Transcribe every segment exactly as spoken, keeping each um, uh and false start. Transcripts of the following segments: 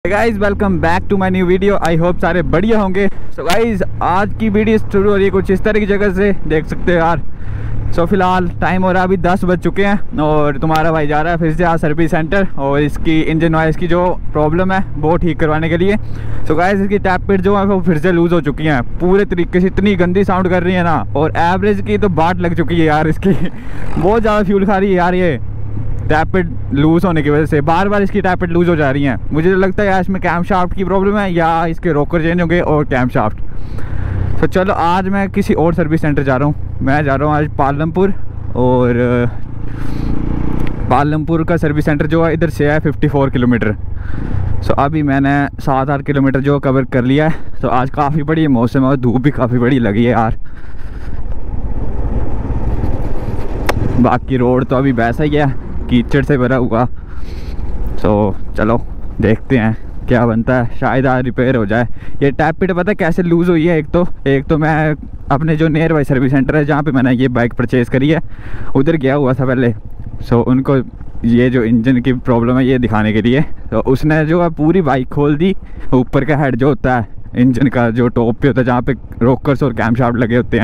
Guys welcome back to my new video. I hope सारे बढ़िया होंगे। सो गाइज आज की वीडियो शुरू हो रही है कुछ इस तरह की जगह से, देख सकते हो यार। सो so, फिलहाल टाइम हो रहा है अभी दस बज चुके हैं और तुम्हारा भाई जा रहा है फिर से आज सर्विस सेंटर और इसकी इंजन नॉइस की जो प्रॉब्लम है वो ठीक करवाने के लिए। सो so, गाइज इसकी टैप पिट जो है वो फिर से लूज़ हो चुकी हैं पूरे तरीके से, इतनी गंदी साउंड कर रही है ना, और एवरेज की तो बाट लग चुकी है यार इसकी बहुत ज़्यादा फ्यूल खा रही है यार ये टैप पिट लूज़ होने की वजह से। बार बार इसकी टैप पिट लूज़ हो जा रही हैं। मुझे तो लगता है यार इसमें कैम शाफ्ट की प्रॉब्लम है या इसके रोकर चेंज होंगे और कैम शाफ्ट। तो चलो आज मैं किसी और सर्विस सेंटर जा रहा हूँ। मैं जा रहा हूँ आज पालमपुर, और पालमपुर का सर्विस सेंटर जो है इधर से है चौवन किलोमीटर। सो अभी मैंने सात आठ किलोमीटर जो कवर कर लिया है। तो आज काफ़ी बड़ी मौसम है और धूप भी काफ़ी बड़ी लगी है यार। बाकी रोड तो अभी वैसा ही है, कीचड़ से भरा हुआ। सो चलो देखते हैं क्या बनता है, शायद आज रिपेयर हो जाए। ये टैप पिट पता है कैसे लूज़ हुई है। एक तो एक तो मैं अपने जो नियर बाई सर्विस सेंटर है जहाँ पे मैंने ये बाइक परचेज़ करी है उधर गया हुआ था पहले। सो उनको ये जो इंजन की प्रॉब्लम है ये दिखाने के लिए, तो उसने जो है पूरी बाइक खोल दी। ऊपर का हेड जो होता है इंजन का, जो टॉप पे होता है जहाँ पे रोकर्स और कैम शाफ्ट लगे होते हैं।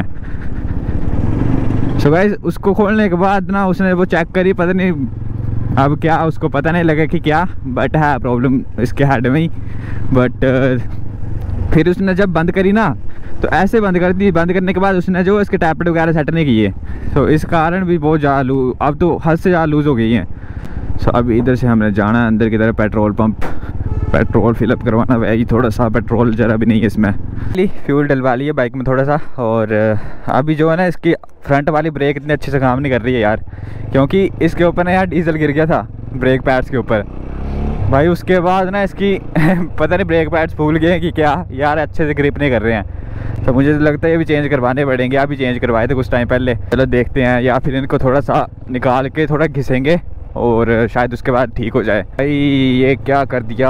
सो गाइस उसको खोलने के बाद ना उसने वो चेक करी, पता नहीं अब क्या, उसको पता नहीं लगा कि क्या, बट है प्रॉब्लम इसके हेड में ही। बट फिर उसने जब बंद करी ना तो ऐसे बंद कर दी। बंद करने के बाद उसने जो इसके टैपलेट वगैरह सेट नहीं किए, तो इस कारण भी बहुत ज़्यादा लूज, अब तो हद से ज़्यादा लूज़ हो गई है। सो अब इधर से हमने जाना है अंदर की तरफ, पेट्रोल पंप, पेट्रोल फिलअप करवाना है। यही थोड़ा सा पेट्रोल जरा भी नहीं है इसमें। फ्यूल डलवा लिया बाइक में थोड़ा सा, और अभी जो है ना इसकी फ्रंट वाली ब्रेक इतने अच्छे से काम नहीं कर रही है यार, क्योंकि इसके ऊपर ना यार डीजल गिर गया था ब्रेक पैड्स के ऊपर भाई। उसके बाद ना इसकी पता नहीं ब्रेक पैड्स भूल गए कि क्या यार, अच्छे से ग्रिप नहीं कर रहे हैं। तो मुझे लगता है ये भी चेंज करवाने पड़ेंगे। अभी चेंज करवाए थे कुछ टाइम पहले। चलो देखते हैं, या फिर इनको थोड़ा सा निकाल के थोड़ा घिसेंगे और शायद उसके बाद ठीक हो जाए। भाई ये क्या कर दिया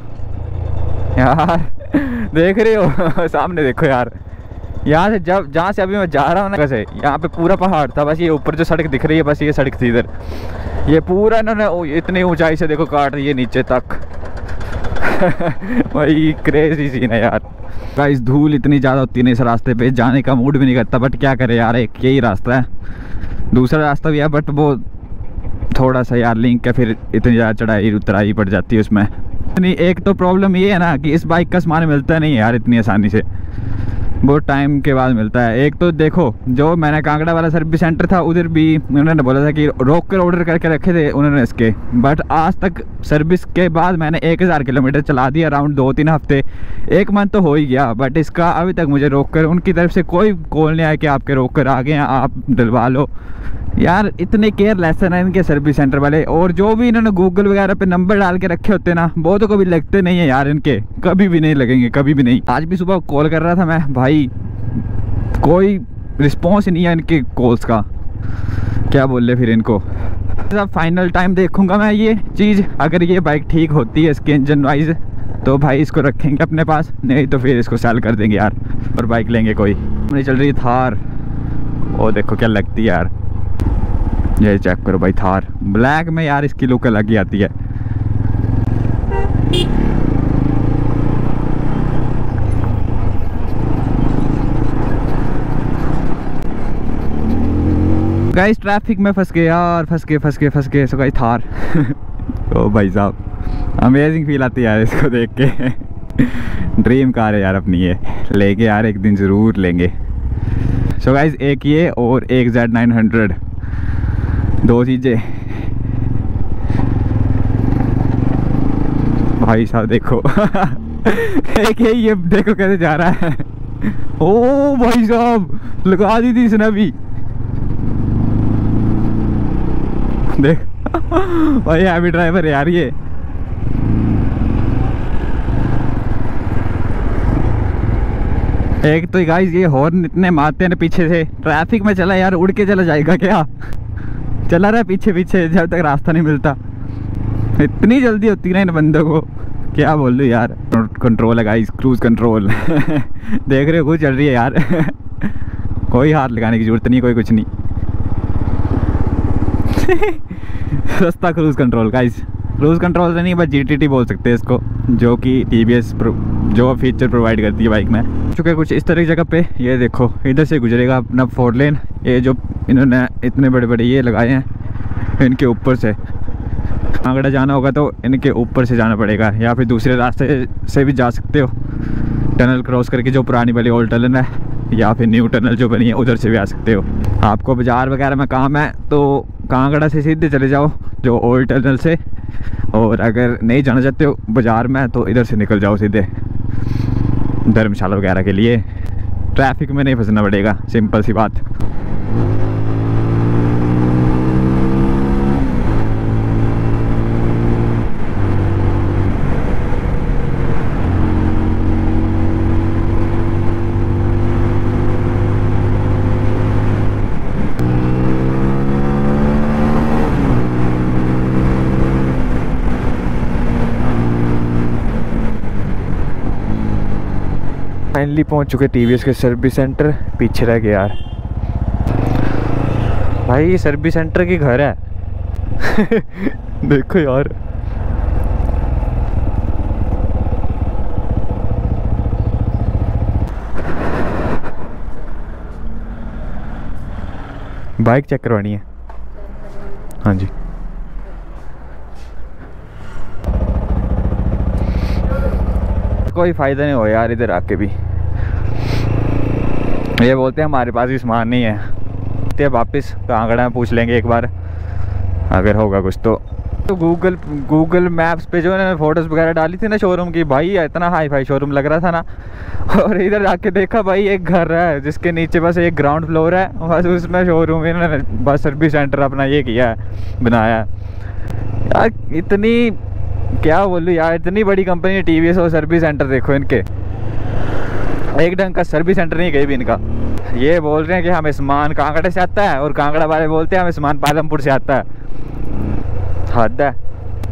यार देख रहे हो सामने देखो यार, यहाँ से जब जहाँ से अभी मैं जा रहा हूँ ना, कैसे यहाँ पे पूरा पहाड़ था, बस ये ऊपर जो सड़क दिख रही है बस ये सड़क थी इधर। ये पूरा इन्होंने इतनी ऊंचाई से देखो काट रही है नीचे तक भाई क्रेजी सीन है यार। गाइस धूल इतनी ज़्यादा होती है इस रास्ते पे, जाने का मूड भी नहीं करता, बट क्या करे यार, एक यही रास्ता है। दूसरा रास्ता भी है बट वो थोड़ा सा यार लिंक है, फिर इतनी ज़्यादा चढ़ाई उतराई पड़ जाती है उसमें। नहीं, एक तो प्रॉब्लम ये है ना कि इस बाइक का सामान मिलता नहीं है यार इतनी आसानी से, बहुत टाइम के बाद मिलता है। एक तो देखो जो मैंने कांगड़ा वाला सर्विस सेंटर था उधर भी उन्होंने बोला था कि रोक कर ऑर्डर करके रखे थे उन्होंने इसके, बट आज तक सर्विस के बाद मैंने एक हज़ार किलोमीटर चला दिया, अराउंड दो तीन हफ्ते, एक मंथ तो हो ही गया, बट इसका अभी तक मुझे रोक कर उनकी तरफ से कोई कॉल नहीं आया कि आपके रोक कर आ गए हैं आप डलवा लो। यार इतने केयरलेस है ना इनके सर्विस सेंटर वाले, और जो भी इन्होंने गूगल वगैरह पे नंबर डाल के रखे होते हैं ना वो तो कभी लगते नहीं है यार इनके, कभी भी नहीं लगेंगे, कभी भी नहीं। आज भी सुबह कॉल कर रहा था मैं भाई, कोई रिस्पॉन्स ही नहीं है इनके कॉल्स का, क्या बोल ले फिर इनको। अब फाइनल टाइम देखूंगा मैं ये चीज़, अगर ये बाइक ठीक होती है इसके इंजन वाइज तो भाई इसको रखेंगे अपने पास, नहीं तो फिर इसको सेल कर देंगे यार और बाइक लेंगे कोई। नहीं चल रही थार, वो देखो क्या लगती है यार, ये चेक करो भाई थार ब्लैक में यार, इसकी लुक अलग ही आती है। गाइस ट्रैफिक में फंस गए यार, फंस गए फंस गए फंस गए। सो गाइस थार ओ भाई साहब अमेजिंग फील आती है यार इसको देख के ड्रीम कार है यार अपनी, ये लेके यार एक दिन ज़रूर लेंगे। सो गाइस एक ये और एक जेड नाइन हंड्रेड, दो चीज़ें भाई साहब देखो एक ये ये देखो कैसे जा रहा है ओ भाई साहब लगा दी थी इसने अभी देख भाई हैवी ड्राइवर है यार ये। एक तो गाइस ये हॉर्न इतने मारते हैं ना पीछे से, ट्रैफिक में चला यार उड़ के चला जाएगा क्या, चला रहा है पीछे पीछे जब तक रास्ता नहीं मिलता। इतनी जल्दी होती है ना इन बंदों को, क्या बोल दूँ यार। कंट्रोल है गाइस, क्रूज कंट्रोल देख रहे हो खुद चल रही है यार कोई हाथ लगाने की जरूरत नहीं, कोई कुछ नहीं। सस्ता cruise control guys, cruise control से नहीं, बस जी टी टी बोल सकते हैं इसको, जो कि टी वी एस जो फीचर प्रोवाइड करती है बाइक में। चुके कुछ इस तरह की जगह पे, ये देखो इधर से गुजरेगा अपना फोर लेन, ये जो इन्होंने इतने बड़े बड़े ये लगाए हैं, इनके ऊपर से कांगड़ा जाना होगा तो इनके ऊपर से जाना पड़ेगा, या फिर दूसरे रास्ते से भी जा सकते हो, टनल क्रॉस करके, जो पुरानी वाली ओल्ड टनल है, या फिर न्यू टनल जो बनी है उधर से भी आ सकते हो। आपको बाज़ार वगैरह में काम है तो कांगड़ा से सीधे चले जाओ जो ओल्ड टनल से, और अगर नहीं जाना चाहते हो बाज़ार में तो इधर से निकल जाओ सीधे धर्मशाला वगैरह के लिए। ट्रैफिक में नहीं फंसना पड़ेगा, सिंपल सी बात। फाइनली पहुंच चुके टी वी एस के सर्विस सेंटर। पीछे रह गया यार भाई, ये सर्विस सेंटर की घर है देखो यार, बाइक चेक करवानी है। हाँ जी, कोई फ़ायदा नहीं हो यार इधर आके भी। ये बोलते हैं हमारे पास भी सामान नहीं है, तो वापस कांगड़ा में पूछ लेंगे एक बार अगर होगा कुछ तो। तो गूगल गूगल मैप्स पे जो है फोटोज़ वगैरह डाली थी ना शोरूम की, भाई इतना हाई फाई शोरूम लग रहा था ना, और इधर जाके देखा भाई एक घर है जिसके नीचे बस एक ग्राउंड फ्लोर है, बस उसमें शोरूम इन्होंने बस सर्विस सेंटर अपना ये किया है, बनाया यार। इतनी क्या बोलूँ यार, इतनी बड़ी कंपनी टी वी एस और सर्विस सेंटर देखो इनके, एक ढंग का सर्विस सेंटर नहीं कहीं भी इनका। ये बोल रहे हैं कि हमें सामान कांगड़ा से आता है, और कांगड़ा वाले बोलते हैं हमें सामान पालमपुर से आता है। हद है।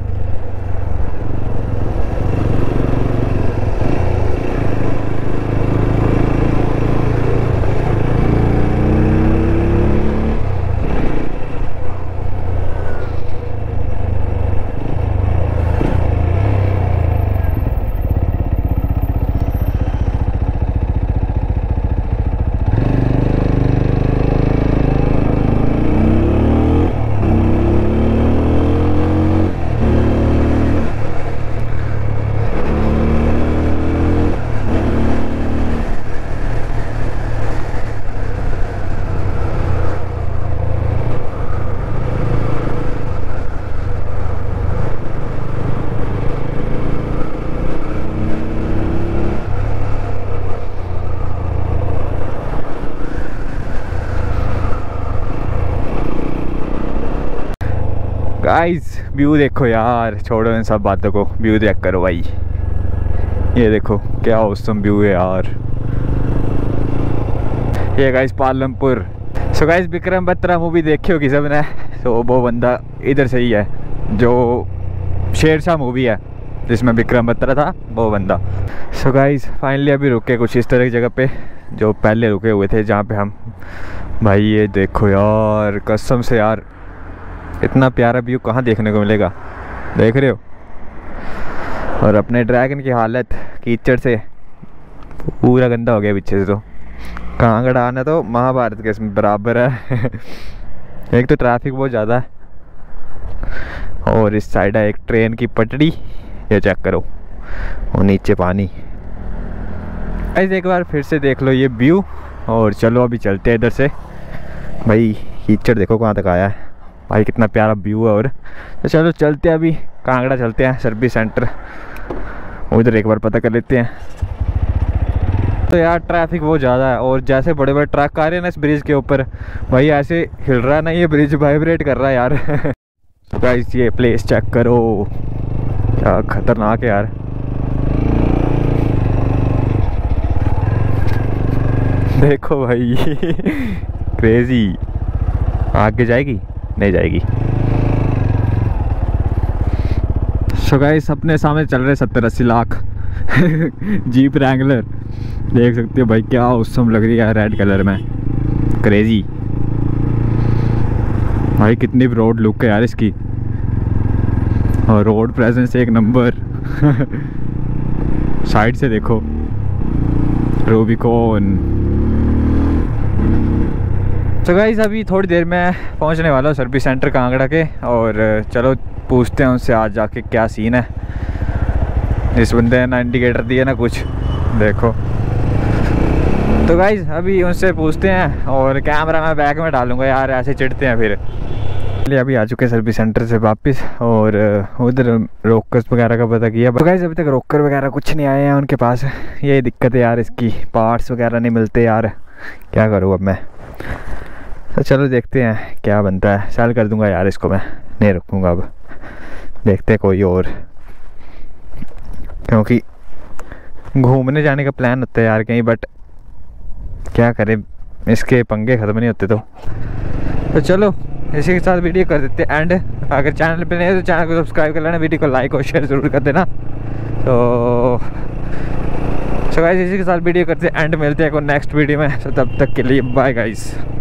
गाइस व्यू देखो यार, छोड़ो इन सब बातों को, व्यू चेक करो भाई। ये देखो क्या औसम व्यू है यार। ये guys Palampur. So guys Vikram Batra movie देखी होगी सबने, तो वो बंदा इधर से ही है, जो शेरशाह मूवी है जिसमें विक्रम बत्रा था, वो बंदा। सो गाइस फाइनली अभी रुके कुछ इस तरह की जगह पे जो पहले रुके हुए थे, जहाँ पे हम भाई ये देखो यार, कसम से यार इतना प्यारा व्यू कहाँ देखने को मिलेगा, देख रहे हो। और अपने ड्रैगन की हालत कीचड़ से पूरा गंदा हो गया पीछे से, तो कांगड़ा आना तो महाभारत के बराबर है एक तो ट्रैफिक बहुत ज़्यादा है, और इस साइड है एक ट्रेन की पटड़ी, ये चेक करो, और नीचे पानी। ऐसे एक बार फिर से देख लो ये व्यू, और चलो अभी चलते हैं इधर से। भाई कीचड़ देखो कहाँ तक आया है भाई, कितना प्यारा व्यू है। और तो चलो चलते हैं अभी कांगड़ा, चलते हैं सर्विस सेंटर, उधर एक बार पता कर लेते हैं। तो यार ट्रैफिक बहुत ज़्यादा है, और जैसे बड़े बड़े ट्रक आ रहे हैं ना इस ब्रिज के ऊपर, भाई ऐसे हिल रहा है ना ये ब्रिज, वाइब्रेट कर रहा है यार तो गाइस ये प्लेस चेक करो, क्या खतरनाक है यार। देखो भाई क्रेजी। आगे जाएगी? नहीं जाएगी। सो गाइस अपने सामने चल रहे सत्तर अस्सी लाख जीप रैंगलर, देख सकते हो भाई क्या औसम लग रही है रेड कलर में, क्रेजी भाई। कितनी ब्रॉड लुक है यार इसकी, और रोड प्रेजेंस एक नंबर। साइड से देखो रूबिकॉन। तो गाइस अभी थोड़ी देर में पहुंचने वाला हूँ सर्विस सेंटर कांगड़ा के, और चलो पूछते हैं उनसे आज जाके क्या सीन है। इस बंदे ने ना इंडिकेटर दिया ना कुछ, देखो। तो गाइस अभी उनसे पूछते हैं, और कैमरा मैं बैग में डालूंगा यार, ऐसे चिढ़ते हैं फिर। अभी आ चुके सर्विस सेंटर से वापस, और उधर रोकर्स वगैरह का पता किया। तो गाइस अभी तक रोकर वगैरह कुछ नहीं आए हैं उनके पास। यही दिक्कत है यार, इसकी पार्ट्स वगैरह नहीं मिलते यार, क्या करूँ अब मैं। तो चलो देखते हैं क्या बनता है। सेल कर दूंगा यार इसको, मैं नहीं रखूँगा अब, देखते हैं कोई और, क्योंकि घूमने जाने का प्लान होता है यार कहीं, बट क्या करें, इसके पंगे ख़त्म नहीं होते। तो तो चलो इसी के साथ वीडियो कर देते एंड। अगर चैनल पे नहीं है तो चैनल को सब्सक्राइब कर लेना, वीडियो को लाइक और शेयर ज़रूर कर देना। तो सो गाइस इसी के साथ वीडियो करते एंड, मिलते हैं को नेक्स्ट वीडियो में। तो तब तक के लिए बाय गाइस।